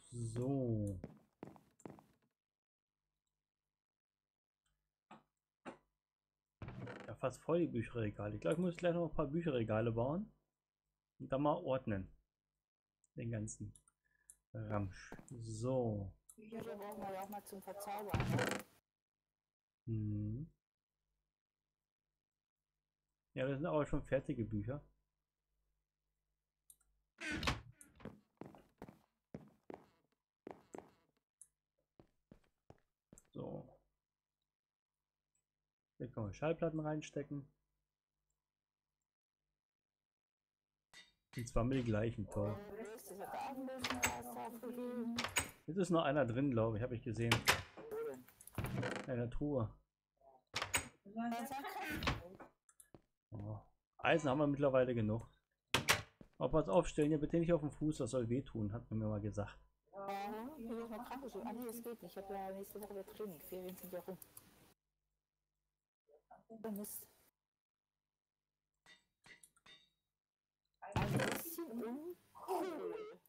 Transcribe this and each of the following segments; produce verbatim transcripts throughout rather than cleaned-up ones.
So. Ja, fast voll die Bücherregale. Ich glaube, ich muss gleich noch ein paar Bücherregale bauen. Und dann mal ordnen. Den ganzen Ramsch. So. Bücher brauchen wir ja auch mal zum Verzaubern. Ne? Hm. Ja, das sind aber schon fertige Bücher. So. Hier können wir Schallplatten reinstecken. Und zwar mit die gleichen, toll. Jetzt ist noch einer drin, glaube ich, habe ich gesehen. In der Truhe. Oh. Eisen haben wir mittlerweile genug. Aber pass auf, stellen ja bitte nicht auf den Fuß, das soll wehtun, hat man mir mal gesagt. Ja, ich bin mal krank. Ah nee, das geht nicht. Ich habe ja nächste Woche wieder Training. Ferien sind ja rum. Mist. Ein bisschen uncool.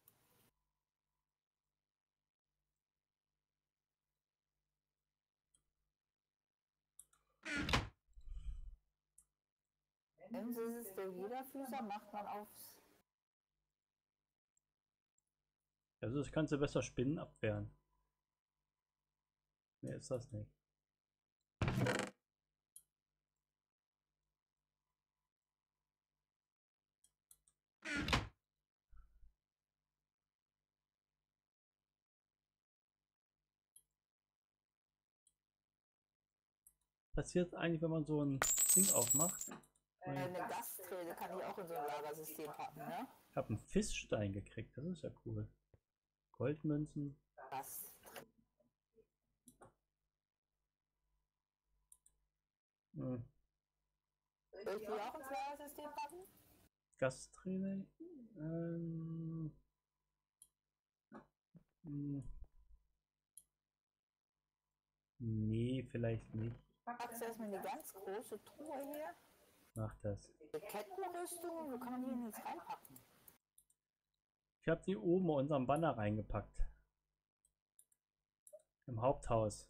Wenn es ist der Jederfüßer, macht man aufs. Also das kannst du besser Spinnen abwehren. Mehr ist das nicht. Passiert eigentlich, wenn man so ein Ding aufmacht? Äh, eine Gasträne kann ich auch in so ein Lagersystem packen, ne? Ich habe einen Fischstein gekriegt, das ist ja cool. Goldmünzen. Gast. Hm. Soll ich die auch ins Lagersystem packen? Gasträne. Ähm. Hm. Nee, vielleicht nicht. Packst du erstmal eine ganz große Truhe hier. Mach das. Die Kettenrüstung, wo kann man die denn jetzt reinpacken? Ich habe die oben in unserem Banner reingepackt. Im Haupthaus.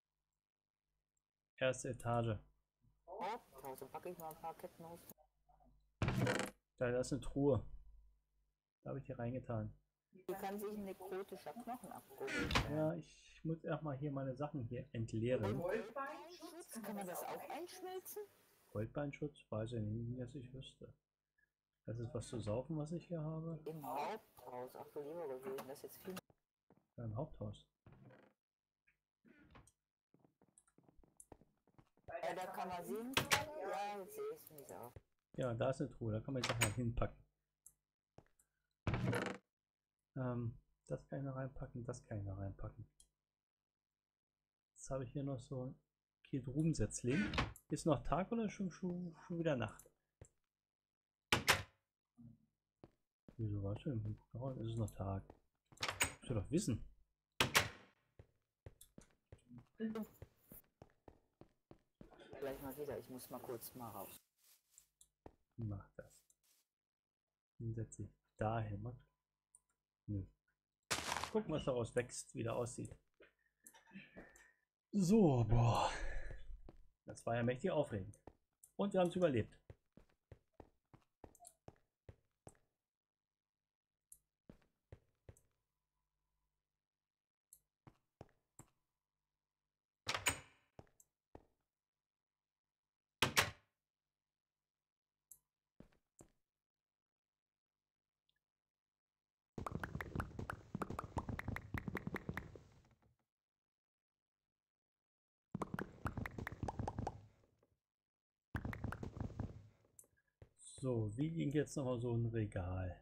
Erste Etage. Haupthaus, dann packe ich mal ein paar Kettenrüstungen. Da ist eine Truhe. Da habe ich die reingetan. Die kann sich ein nekrotischer Knochen abkurbeln. Ja, ich muss erstmal hier meine Sachen hier entleeren. Goldbeinschutz, kann man das auch einschmelzen? Goldbeinschutz? Weiß ich nicht, dass ich wüsste. Das ist was zu saufen, was ich hier habe. Im Haupthaus, ach du lieber gewesen, das ist jetzt viel. Ja, im Haupthaus. Ja, da kann man sehen. Ja, jetzt sehe ich es nicht auf. Ja, da ist eine Truhe, da kann man die Sachen hinpacken. Ähm, das kann ich noch reinpacken, das kann ich noch reinpacken. Jetzt habe ich hier noch so ein Kidrum-Setzling. Ist noch Tag oder schon, schon, schon wieder Nacht? Wieso was denn? Oh, es ist noch Tag. Musst du doch wissen. Gleich mal wieder, ich muss mal kurz mal raus. Mach das. Dann setze ich dahin. Mal. Nö. Gucken, was daraus wächst, wie der aussieht. So, boah. Das war ja mächtig aufregend. Und wir haben es überlebt. So, wie ging jetzt nochmal so ein Regal?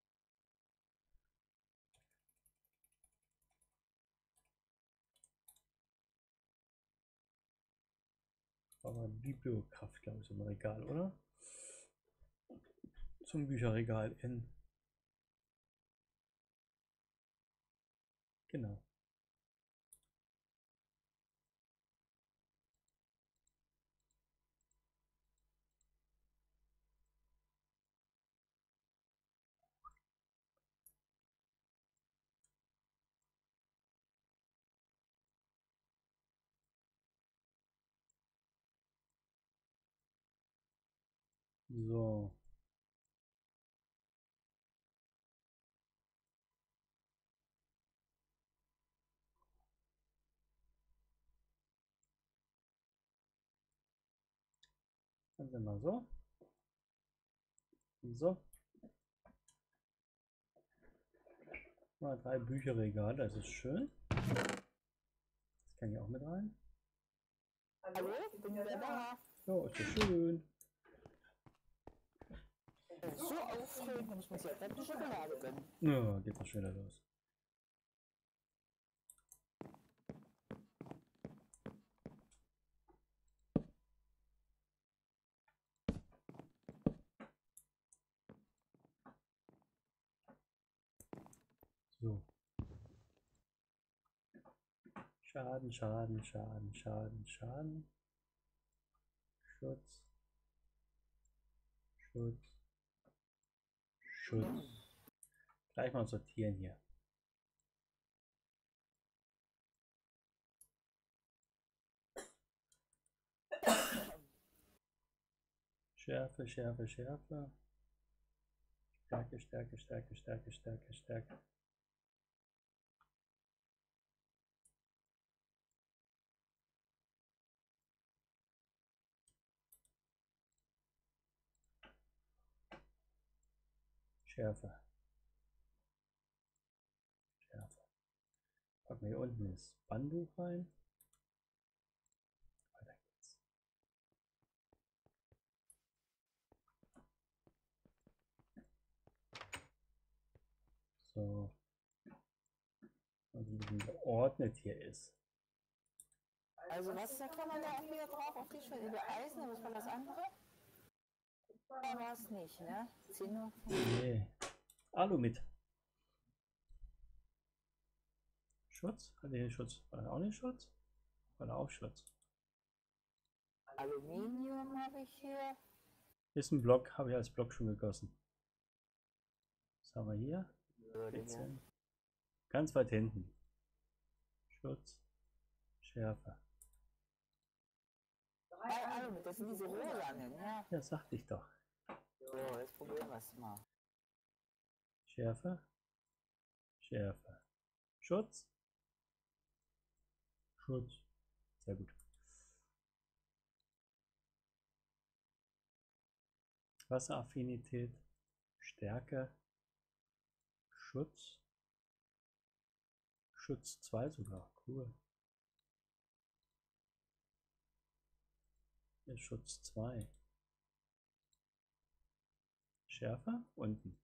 Aber Bibliokraft, glaube ich, so ein Regal, oder? Zum Bücherregal in. Genau. So. Dann sind wir so. So. Mal drei Bücherregale, das ist schön. Das kann ich auch mit rein. Hallo, bin wieder da. So, ist ja schön. So aufregend, da muss man sich ja eine Schokolade gönnen. Ja, geht noch schneller los. So. Schaden, Schaden, Schaden, Schaden, Schaden. Schutz. Schutz. Schutz. Gleich mal sortieren hier. Schärfe, Schärfe, Schärfe. Stärke, Stärke, Stärke, Stärke, Stärke, Stärke. Schärfe. Schärfe. Packen wir hier unten das Bannbuch rein. Weiter geht's. So. Also ein bisschen geordnet hier ist. Also was, da kann man da auch wieder drauf auf die Schwelle Eisen, aber was war das andere? Da war es nicht, ne? Zinno. Nee. Alu mit. Schutz? Hat der hier Schutz? War da auch nicht Schutz? War da auch Schutz? Aluminium habe ich hier. Ist ein Block, habe ich als Block schon gegossen. Was haben wir hier? Würde hier. vierzehn. Ganz weit hinten. Schutz. Schärfe. Drei Aluminium, das sind diese rosanen, ja. Ja, sagte ich doch. So, jetzt probieren wir es mal. Schärfe. Schärfe. Schutz. Schutz. Sehr gut. Wasseraffinität. Stärke. Schutz. Schutz zwei sogar. Cool. Hier Schutz zwei. Schärfe unten.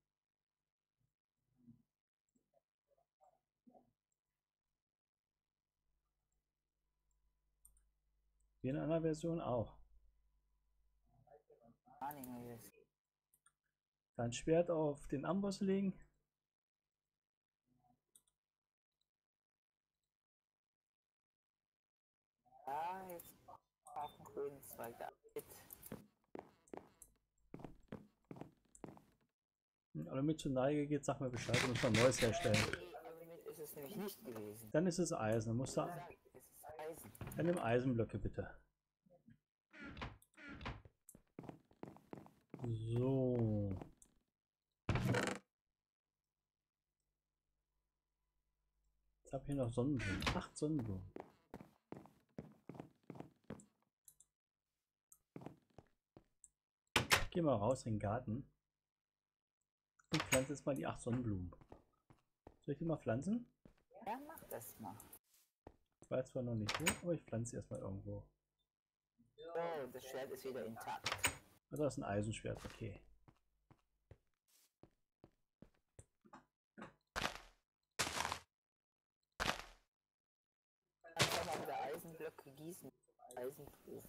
Wie in einer Version auch. Dein Schwert auf den Amboss legen. Ja, jetzt auf den grünen Zweig da. Wenn Aluminium zur Neige geht, sag mir Bescheid, muss man Neues herstellen. Aluminium ist es nämlich nicht gewesen. Dann ist es Eisen. Dann musst du. Es ist Eisen. Dann nimm Eisenblöcke bitte. So. Jetzt habe ich hier noch Sonnenblumen. Acht Sonnenblumen. Geh mal raus in den Garten und pflanze jetzt mal die acht Sonnenblumen. Soll ich die mal pflanzen? Ja, mach das mal. Ich weiß zwar noch nicht wo, aber ich pflanze sie erstmal irgendwo. So, das Schwert ist wieder intakt. Also das ist ein Eisenschwert, okay. Dann kann man wieder Eisenblöcke gießen. Eisenproof.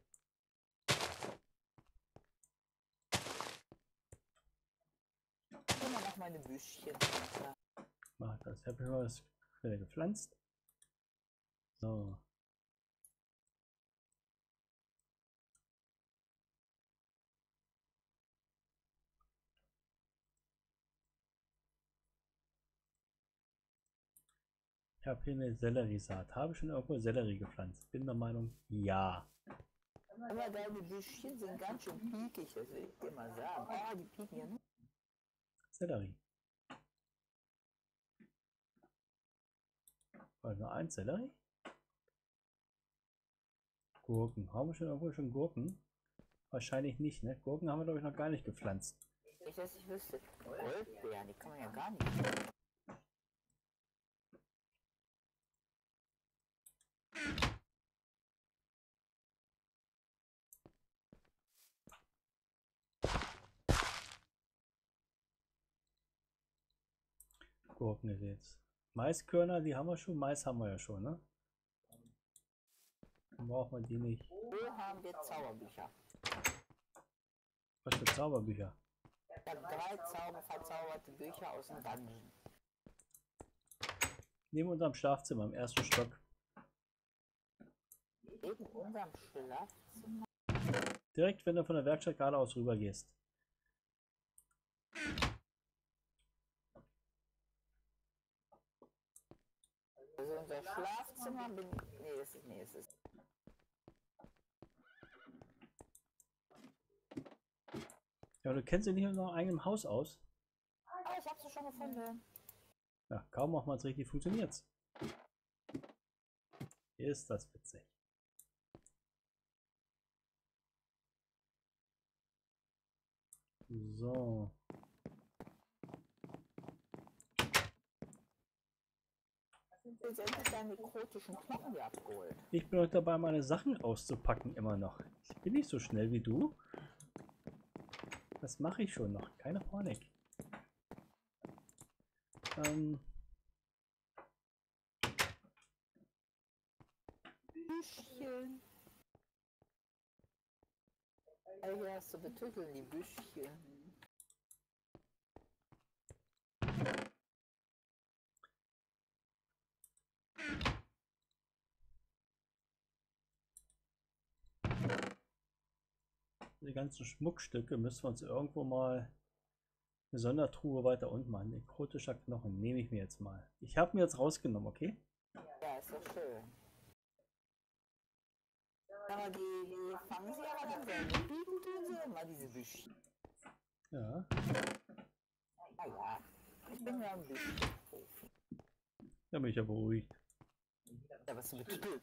Immer noch meine Büschchen. Ja. Mach das. Ich habe immer was wieder gepflanzt. So. Ich habe hier eine Selleriesaat. Habe ich schon irgendwo Sellerie gepflanzt? Bin der Meinung, ja. Aber deine Büschchen sind ganz schön piekig, das will ich dir mal sagen. Oh, die pieken ja nur. Sellerie. War nur ein Sellerie? Gurken. Haben wir schon irgendwo schon Gurken? Wahrscheinlich nicht, ne? Gurken haben wir, glaube ich, noch gar nicht gepflanzt. Nicht, dass ich wüsste. Goldbeeren, die kann man ja gar nicht. Gurken ist jetzt. Maiskörner, die haben wir schon. Mais haben wir ja schon, ne? Dann braucht man die nicht. Wo haben wir Zauberbücher? Was für Zauberbücher? Ich habe drei Zauber verzauberte Bücher aus dem Dungeon. Neben unserem Schlafzimmer im ersten Stock. Neben unserem Schlafzimmer? Direkt, wenn du von der Werkstatt geradeaus rüber gehst. Also unser Schlafzimmer bin nee, das ist nee, das ist. Ja, du kennst dich nicht in deinem eigenen Haus aus. Ah, ich habe sie schon gefunden. Ja, kaum macht man es richtig, funktioniert's. Ist das witzig. So. Jetzt endlich deine nekrotischen Knochen wieder abgeholt. Ich bin noch dabei, meine Sachen auszupacken immer noch. Ich bin nicht so schnell wie du. Das mache ich schon noch. Keine Panik. Ähm. Büschchen. Ja, hier hast du betütteln, die Büschchen. Die ganzen Schmuckstücke müssen wir uns irgendwo mal eine Sondertruhe weiter unten machen. Nekrotischer Knochen nehme ich mir jetzt mal. Ich habe mir jetzt rausgenommen, okay? Ja, ist doch schön. Aber die, die fangen sie aber dann selber. Die tun sie immer, diese Büschchen. Ja. Naja, ich bin ja ein Büschchen-Profi. Da bin ich ja beruhigt. Ja, was du betütteln.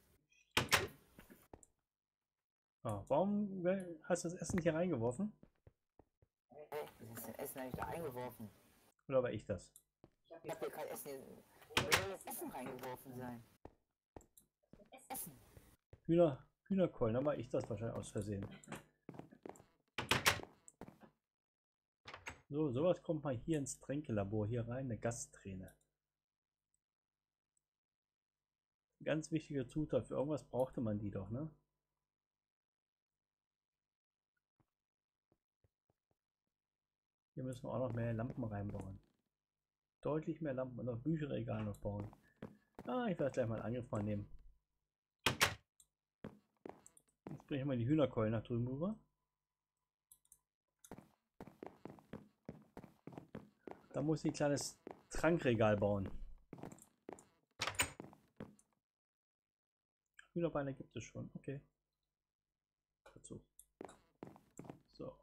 Ah, warum hast du das Essen hier reingeworfen? Hey, das ist Essen habe ich da eingeworfen. Oder war ich das? Ich habe hier kein Essen. Hier soll das Essen reingeworfen sein? Essen. Hühner, Hühnerkeulen, dann war ich das wahrscheinlich aus Versehen. So, sowas kommt mal hier ins Tränkelabor hier rein, eine Gasträne. Ganz wichtige Zutat, für irgendwas brauchte man die doch, ne? Hier müssen wir auch noch mehr Lampen reinbauen. Deutlich mehr Lampen und auch Bücherregal noch bauen. Ah, ich werde gleich mal einen Angriff mal nehmen. Jetzt bringe ich mal die Hühnerkeulen nach drüben rüber. Da muss ich ein kleines Trankregal bauen. Hühnerbeine gibt es schon, okay. Dazu. So.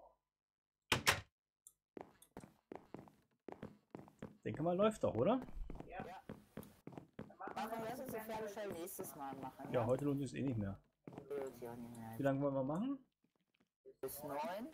Denke mal, läuft doch, oder? Ja. Machen wir es uns so schnell nächstes Mal machen. Ja, heute lohnt es eh nicht mehr. Ja, nicht mehr. Wie lange wollen wir machen? Bis neun.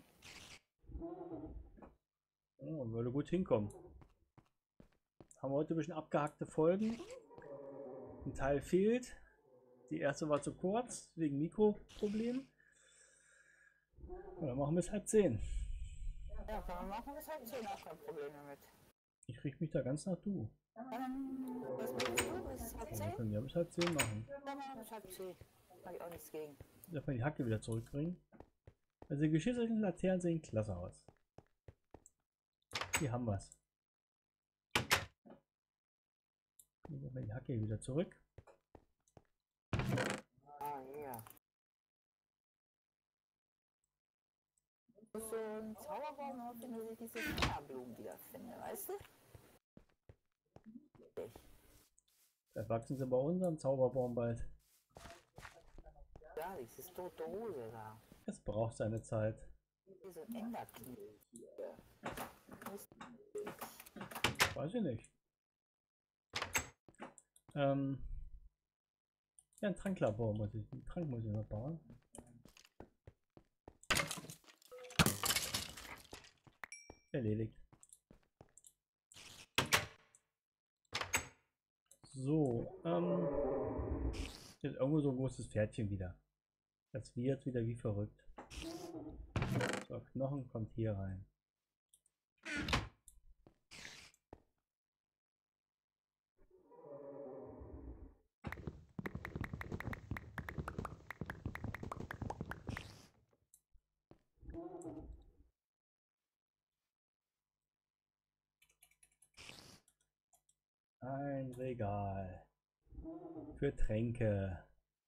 Oh, würde gut hinkommen. Haben wir heute ein bisschen abgehackte Folgen. Ein Teil fehlt. Die erste war zu kurz, wegen Mikroproblemen. Und dann machen wir es halb zehn. Ja, kann man machen, bis halb zehn, auch kein Problem damit. Ich richte mich da ganz nach du. Ähm, was möchtest du? Bis halb Ja, wir zehn? können ja bis halb zehn machen. Ja, machen wir bis halb zehn. Habe ich auch nichts gegen. Darf man die Hacke wieder zurückbringen. Also die geschissenen Laternen sehen klasse aus. Hier haben wir es. Nehmen wir die Hacke wieder zurück. Ah, ja. Ich muss so einen Zauberbaum noch finden, dass ich diese Feuerblumen wiederfinde, weißt du? Da wachsen sie bei unserem Zauberbaum bald. Ja, gar nichts. Das ist tote Hose da. Es braucht seine Zeit. Hier so ein Enderknie. Weiß ich nicht. Ähm, ja, ein Tranklabor muss ich. Einen Trank muss ich noch bauen. Erledigt. So, ähm, hier ist irgendwo so ein großes Pferdchen wieder. Das wird wieder wie verrückt. So, Knochen kommt hier rein. Ein Regal für Tränke.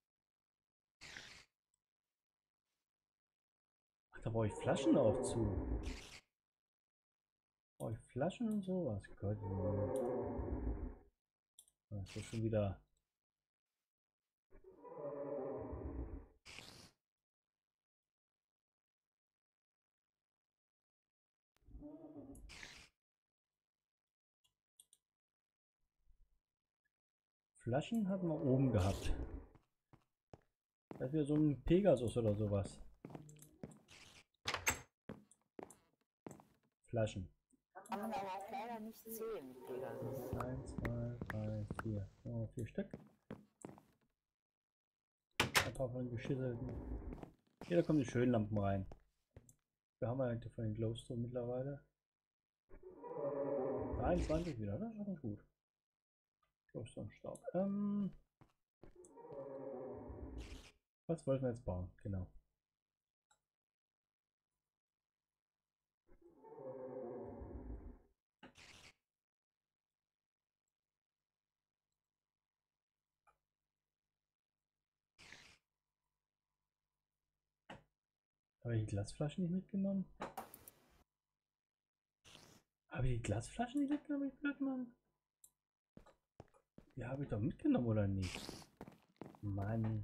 Ach, da brauche ich Flaschen auch zu. Brauche ich Flaschen und sowas? Gott. Das ist schon wieder. Flaschen hatten wir oben gehabt. Das wäre so ein Pegasus oder sowas. Flaschen. Kann man aber auch leider nicht sehen, Pegasus. eins, zwei, drei, vier. Oh, vier Stück. Ein paar von den geschisselten. Hier, da kommen die schönen Lampen rein. Wir haben eigentlich von den Glowstone mittlerweile. dreiundzwanzig wieder, ne? Das ist gut. Glowstone Staub. Ähm, was wollten wir jetzt bauen? Genau. Habe ich die Glasflaschen nicht mitgenommen? Habe ich die Glasflaschen nicht mitgenommen? Ich blöd, Mann. Die habe ich doch mitgenommen, oder nicht? Mann.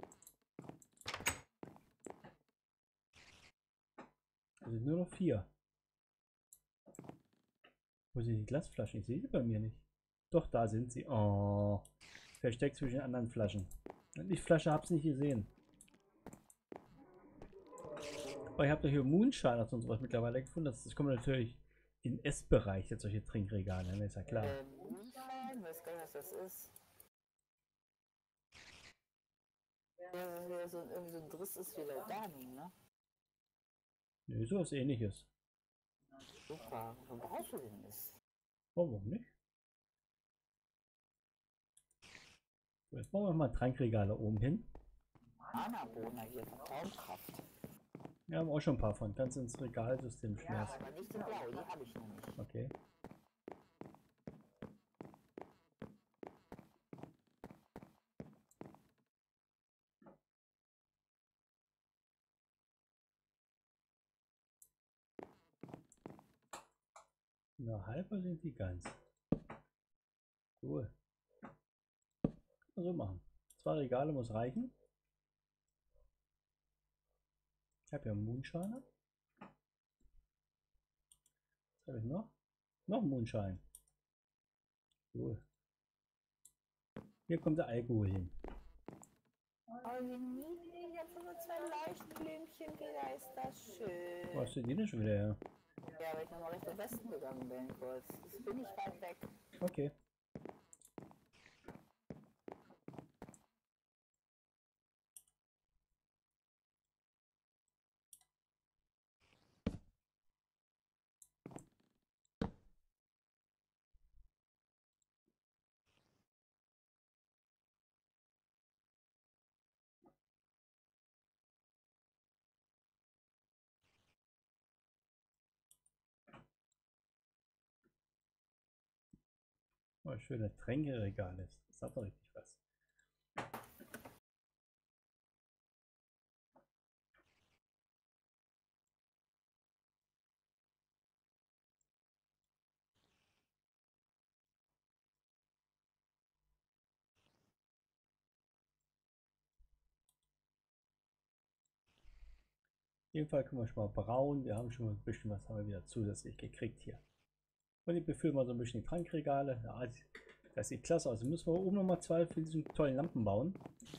Es sind nur noch vier. Wo sind die Glasflaschen? Ich sehe sie bei mir nicht. Doch, da sind sie. Oh. Versteckt zwischen den anderen Flaschen. Und die Flasche habe ich nicht gesehen. Aber ich habe doch hier Moonshine und sowas mittlerweile gefunden. Das, das kommt natürlich in S-Bereich, jetzt solche Trinkregale, ne? Ist ja klar. Ähm, Moonshine, weiß gar nicht, was das ist. Ja, ja, so, irgendwie so ein Driss ist wie Laudaning, ne? Nö, sowas ähnliches. Super, wo brauchst du denn das? Oh, warum nicht? So, jetzt bauen wir mal Trankregale oben hin. Anabona hier, Traumkraft. Wir haben auch schon ein paar von. Kannst ins Regalsystem Ja, schmeißen. aber nicht in Blau, die habe ich noch nicht. Okay. Na, halber sind die ganz. Cool. So machen. Zwei Regale muss reichen. Ich habe ja Moonshine. Was habe ich noch? Noch Moonshine. Cool. Hier kommt der Alkohol hin. Oh, wie niedlich, ich habe schon nur zwei Leuchtblümchen, da ist das schön. Wo hast du die denn schon wieder her? Ja, weil ich nochmal Richtung Westen gegangen bin, kurz. Das bin ich weit weg. Okay. Oh, schöne Tränkeregal ist. Das hat doch richtig was. jeden Fall können wir schon mal brauen. Wir haben schon mal ein bisschen was haben wir wieder zusätzlich gekriegt hier. Und ich befüllen mal so ein bisschen die Trankregale. Ja, das sieht klasse aus. Dann müssen wir oben nochmal zwei für diesen tollen Lampen bauen.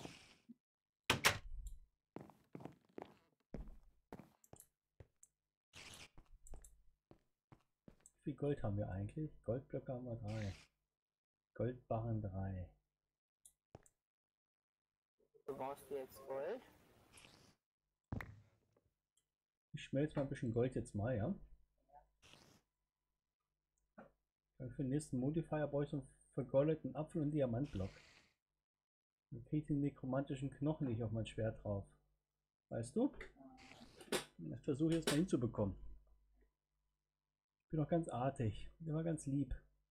Wie viel Gold haben wir eigentlich? Goldblöcke haben wir drei. Goldbarren drei. Du brauchst jetzt Gold. Ich schmelze mal ein bisschen Gold jetzt mal, ja. Für den nächsten Modifier brauche ich so einen vergoldeten Apfel und Diamantblock. Dann kriege ich den nekromantischen Knochen nicht auf mein Schwert drauf. Weißt du? Ich versuche jetzt mal hinzubekommen. Ich bin noch ganz artig. Immer ganz lieb.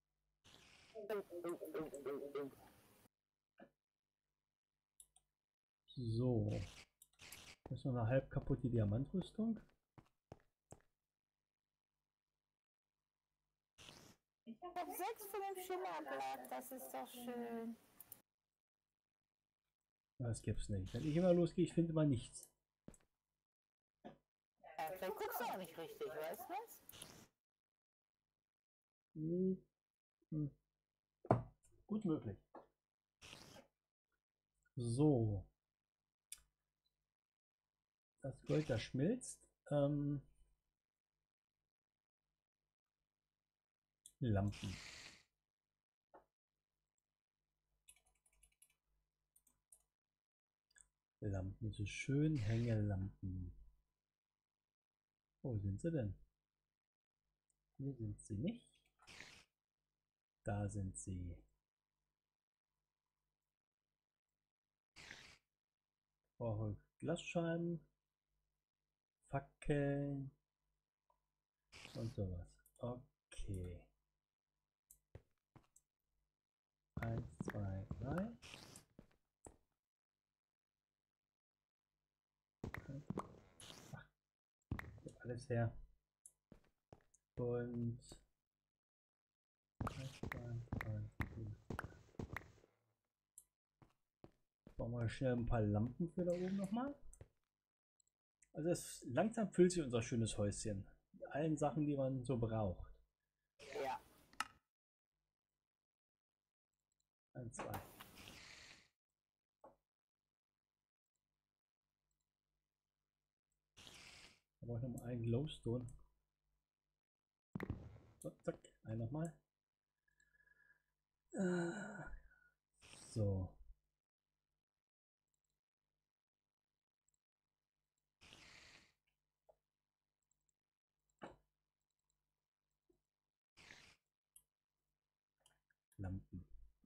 So. Das ist noch eine halb kaputte Diamantrüstung. Ich habe sechs von dem Schimmerblatt, das ist doch schön. Das gibt's nicht. Wenn ich immer losgehe, ich finde immer nichts. Ja, vielleicht guckst du auch nicht richtig, weißt du was? Hm. Hm. Gut möglich. So. Das Gold, das schmilzt. Ähm, Lampen. Lampen, so schön Hängelampen. Wo sind sie denn? Hier sind sie nicht. Da sind sie. Ich brauche Glasscheiben, Fackeln und sowas. Okay. Eins, zwei, drei. Ach, alles her. Und eins, zwei, drei, vier. Bauen wir schnell ein paar Lampen für da oben nochmal. Also es langsam füllt sich unser schönes Häuschen. Mit allen Sachen, die man so braucht. Ja. Eins, zwei. Da brauche ich noch mal einen Glowstone. So, zack, ein nochmal. So. Lampen.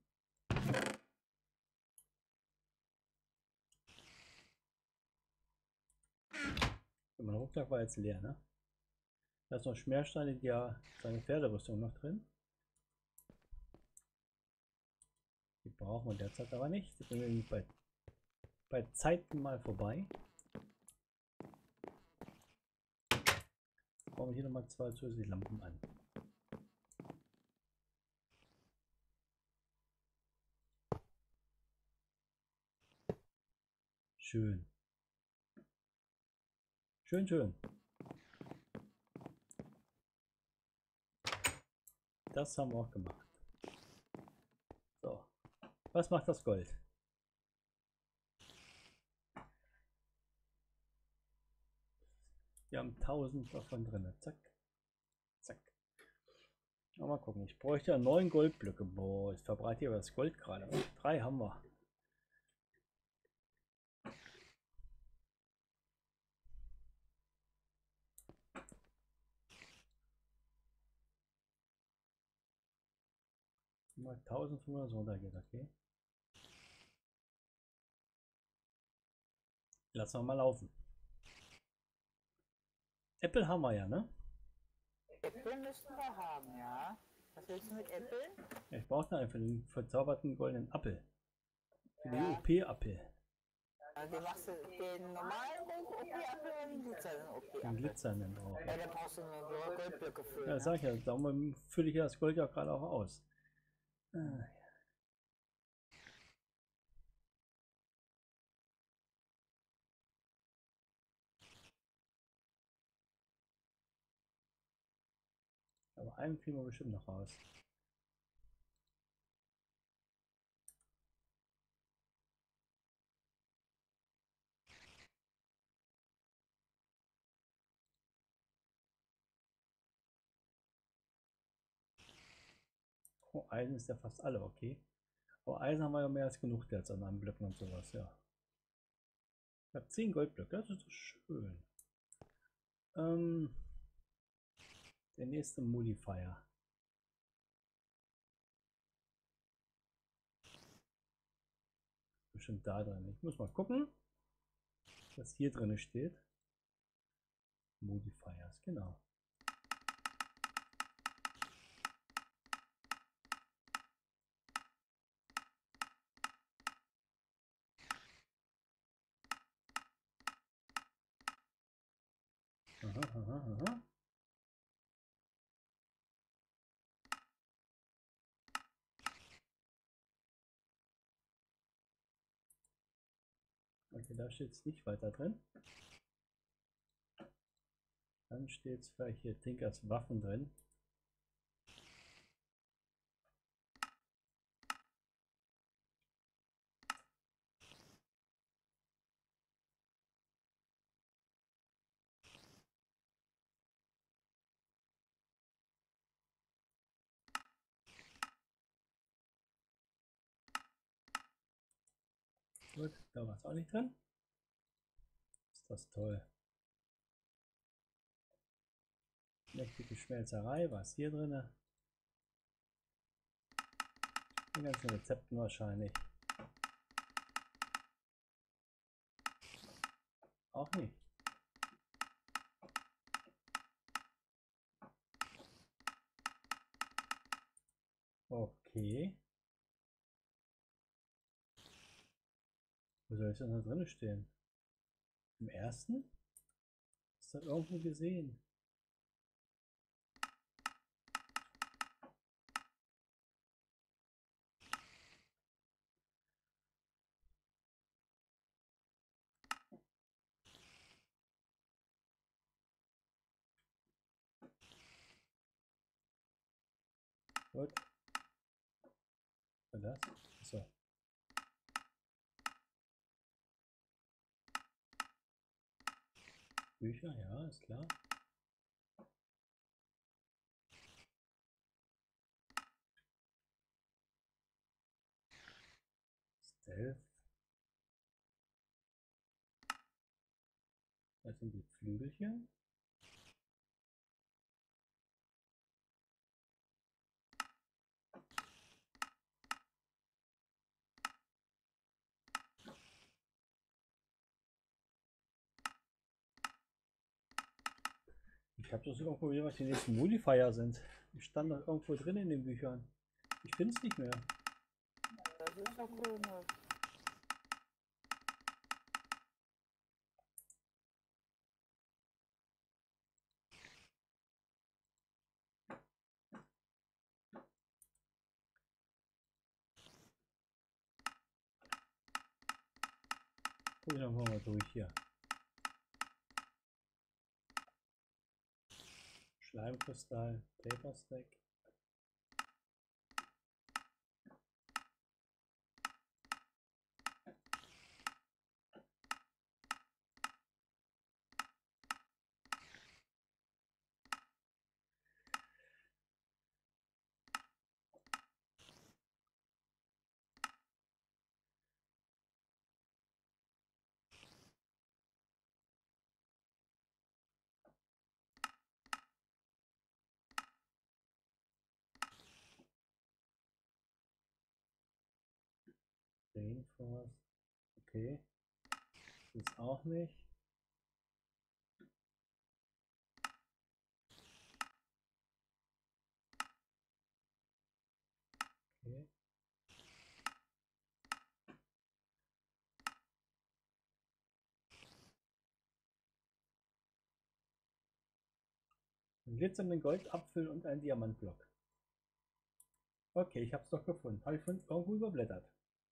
Mein Rucksack war jetzt leer, ne? Da ist noch Schmersteine, die ja seine Pferderüstung noch drin. Die brauchen wir derzeit aber nicht. Die bringen wir bei, bei Zeiten mal vorbei. Jetzt bauen wir hier nochmal zwei zusätzliche Lampen an. Schön. Schön, schön. Das haben wir auch gemacht. So. Was macht das Gold? Wir haben tausend davon drin. Zack. Zack. Mal gucken. Ich bräuchte ja neun Goldblöcke. Boah, jetzt verbreitet ihr das Gold gerade. Drei haben wir. Mal eintausendfünfhundert runtergeht, okay. Lassen wir mal laufen. Apple haben wir ja, ne? Äpfel müssten wir haben, ja. Was willst du mit Äpfeln? Ja, ich brauche da einfach den verzauberten goldenen Apfel. Für Ja. den O P-Apfel. Also den machst du den normalen O P-Apfel oder den glitzernden O Den P-Apfel? glitzernden brauche Ja, ich. dann brauchst du nur Goldblöcke füllen. Ja, das sag ich ja. Darum fülle ich ja das Gold ja gerade auch aus. Ah. einen kriegen wir bestimmt noch raus. Oh, Eisen ist ja fast alle, okay. Aber Eisen haben wir ja mehr als genug jetzt an einem Blöcken und sowas, ja. Ich habe zehn Goldblöcke, das ist schön. Ähm, der nächste Modifier. Bestimmt da drin. Ich muss mal gucken, was hier drin steht. Modifiers, genau. Aha, aha, aha. Okay, da steht es nicht weiter drin. Dann steht es vielleicht hier Tinkers Waffen drin. Gut, da war es auch nicht drin. Ist das toll. Mächtige Schmelzerei, was hier drin? Die ganzen Rezepten wahrscheinlich. Auch nicht. Okay. Wo soll es denn da drin stehen? Im ersten? Ist das irgendwo gesehen? Gut. Was das? Achso. Bücher, ja, ist klar. Stealth. Das sind die Flügelchen. Ich habe das irgendwo gesehen, was die nächsten Modifier sind. Die standen doch irgendwo drin in den Büchern. Ich finde es nicht mehr. Das ist ja komisch. Guck ich nochmal mal durch hier. Schleimkristall, Paper Stack. Rainforest. Okay. Das ist auch nicht. Okay. Einen glitzernden Goldapfel und einen Diamantblock. Okay, ich habe es doch gefunden. Habe ich von irgendwo überblättert.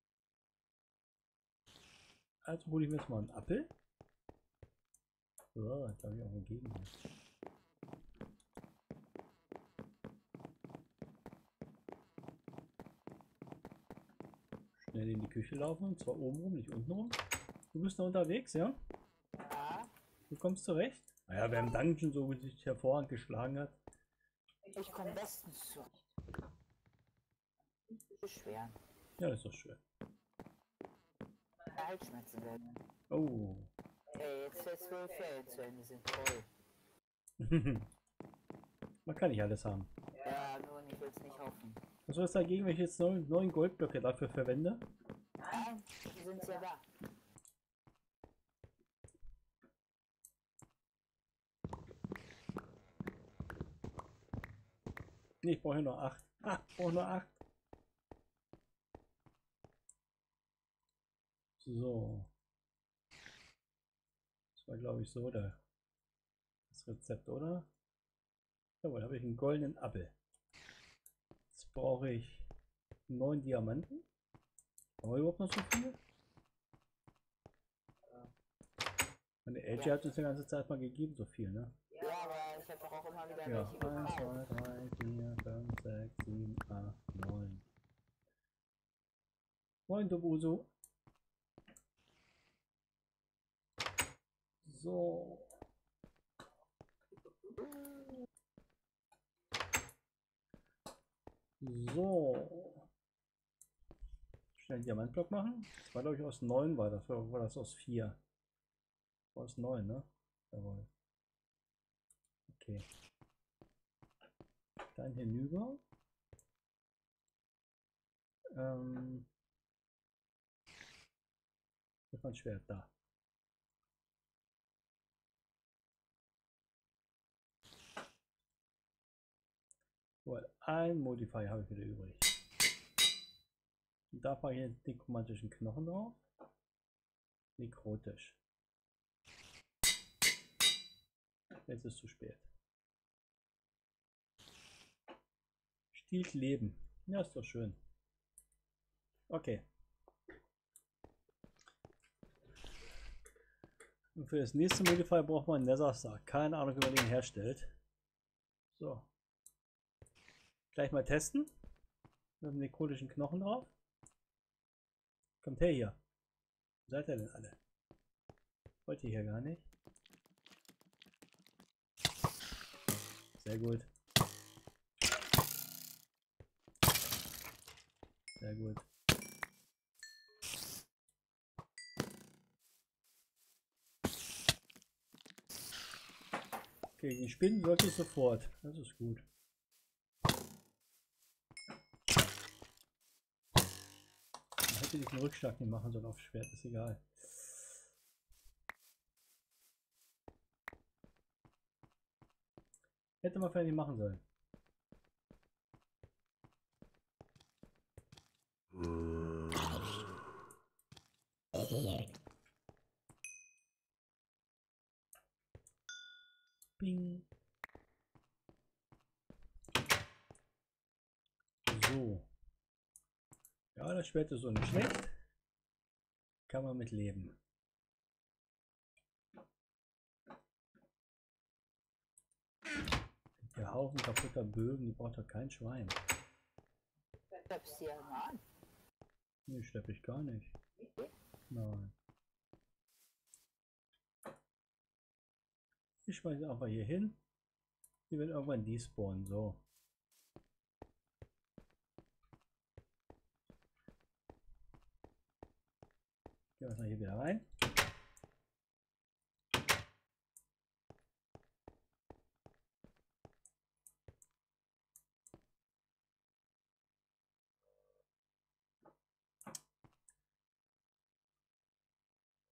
Also hole ich mir jetzt mal einen Apfel. So, jetzt habe ich auch gegeben. schnell in die Küche laufen, und zwar oben rum, nicht unten rum. Du bist noch unterwegs, ja? Ja, Du kommst zurecht? Naja, wer im Dungeon so sich hervorragend geschlagen hat. ich komme bestens zurecht. Beschweren. Ja, das ist doch schön. Halsschmerzen werden. Oh. Ey, jetzt für zwölf Fälle zu Ende sind toll. Man kann nicht alles haben. Ja, nur ich will es nicht hoffen. Was soll es dagegen, wenn ich jetzt neun, neun Goldblöcke dafür verwende? Nein, die sind ja da. Nee, ich brauche ja nur acht. Ah, ich brauche nur acht. So. Das war, glaube ich, so der, das Rezept, oder? Jawohl, habe ich einen goldenen Apfel. Jetzt brauche ich neun Diamanten. Haben wir überhaupt noch so viele? Meine L G hat uns die ganze Zeit mal gegeben, so viel, ne? Ja, aber ich habe doch auch immer wieder Ja, welche eins, gekauft. zwei, drei, vier, fünf, sechs, sieben, acht, neun. Moin, Dobuso. So. So. Schnell einen Diamantblock machen. Das war, glaube ich, aus neun, war das, oder war das aus vier? Aus neun, ne? Jawohl. Okay. Dann hinüber. Ähm. Das war ein Schwert da. So, ein Modifier habe ich wieder übrig. Und da packe ich den nekromantischen Knochen drauf. Nekrotisch. Jetzt ist es zu spät. Stiehlt Leben. Ja, ist doch schön. Okay. Und für das nächste Modifier braucht man einen Nether Star. Keine Ahnung, wie man den herstellt. So. Gleich mal testen. Mit dem nekrotischen Knochen drauf. Kommt her hier. Wo seid ihr denn alle? Wollt ihr hier gar nicht? Sehr gut. Sehr gut. Okay, die Spinnen sollte ich sofort. Das ist gut. Ich hätte diesen Rückschlag nicht machen sollen auf Schwert, ist egal. Hätte man vielleicht nicht machen sollen. Bing. So. Ja, das Schwert ist so nicht schlecht. Kann man mit leben. Der Haufen kaputter Bögen, die braucht doch kein Schwein. Schleppst hier mal an. Nee, schleppe ich gar nicht. Nein. Ich schmeiße einfach hier hin. Die werden irgendwann despawnen. So. Gehen wir mal hier wieder rein.